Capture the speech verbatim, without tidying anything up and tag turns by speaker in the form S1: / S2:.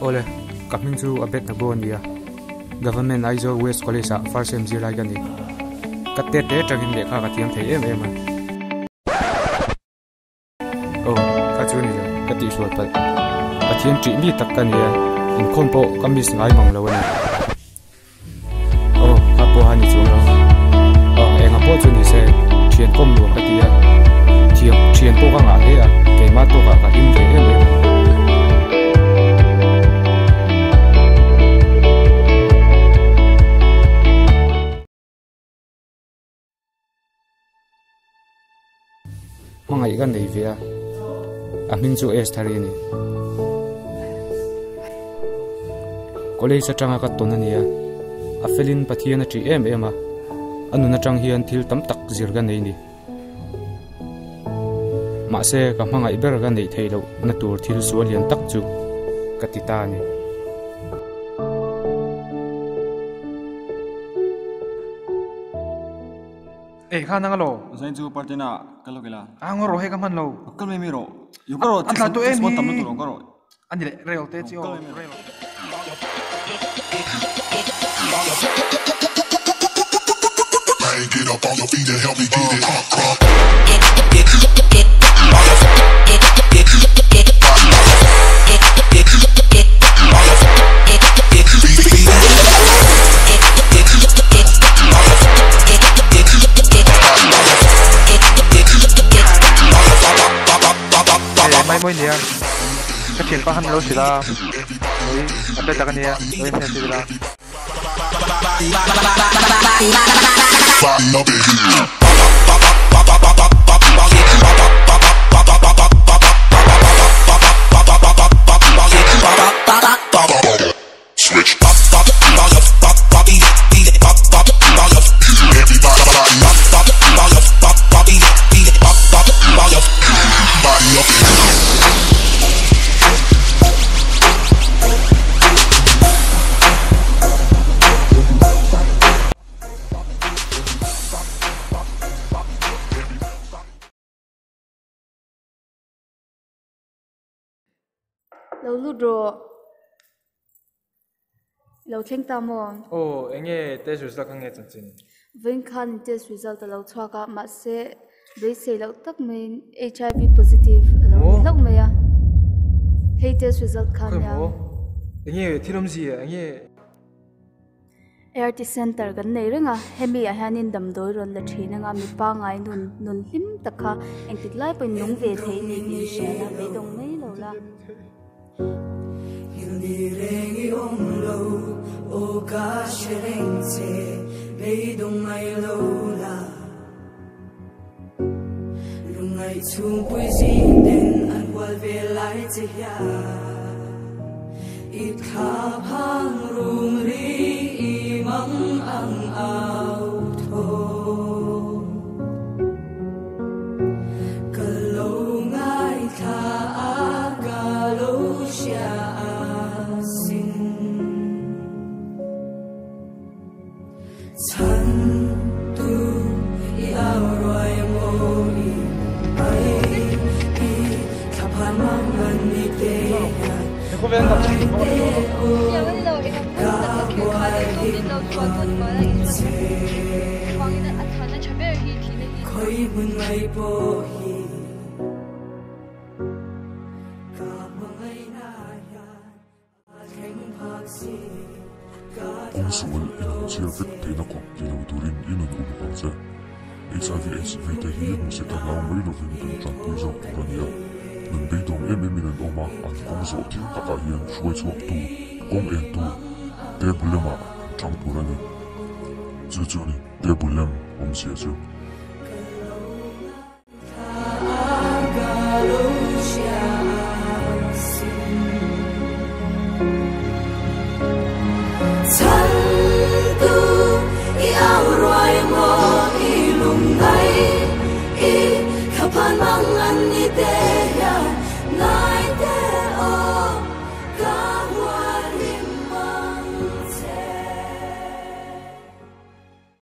S1: Ole, coming to a bit na go niya. Government Aizo West College sa first M Z lai gani. Katte te tragin lekha ka thiam thei em em. Oh, ka chu ni la, ka ti suat pat. Ka thiam tri mi tak ka niya. In khon po kamis ngai mang lo na. Oh, ka po ha ni chu lo. Oh, enga po chu ni se thian kom lo ka ti ya. Thiam thian po ka nga he a. Ke ma to ka ka him thei em em. Mangai gan nei via amin chu es thari ni college atanga ka tonania afelin pathian tri em ema anuna tang hian thil tam tak zirga nei ni ma se ka mangai ber ga nei theilo na tur thil sualian tak chu katita ni
S2: eh khana ngalo
S3: zain chu partina kalo kela
S2: ang ro he kaman lo
S3: kal me miro yu karo
S2: atla to em
S3: tam no to karo
S2: ani le real te chi o real
S4: get up on your feet and help me get it crunk crunk
S2: mai moi nia ka thian pa han lo sila noi ape ta ka nia noi thian sila
S4: switch
S5: lâu lúc rồi lâu theng ta mòn
S2: oh enge test result ka nge chan chin
S5: vinh khan test result lâu chua ka ma se với se lâu tak main H I V positive lâu lâu mày à hey test result khan ya
S2: enge thirom ji enge
S5: A R T center kan nei renga hemi a hanin dam doi ron la thina nga mi pa ngai nun nun him takha engtik lai poi nung ve thei ni ni she na be dong nei lo la
S6: Rengi omlo o ka sherengse beidong mai lola lungai chung pui sin den an wal ve lai che ya it kha phang rum ri imang ang au tho kalo ngai kha aga lo sha
S4: Onsual in siapit tinako tinuturin inon ulukangse. H I V AIDS vete hiya musi tangaw may lovin kung tangpuzo kuraniya. Nung beidong ememinan oma at kongso tin kakayan shuay suwak tu kong en tu tebulema tangpurani. Zuzuni tebulem omsiya siya.
S6: Mang an ni te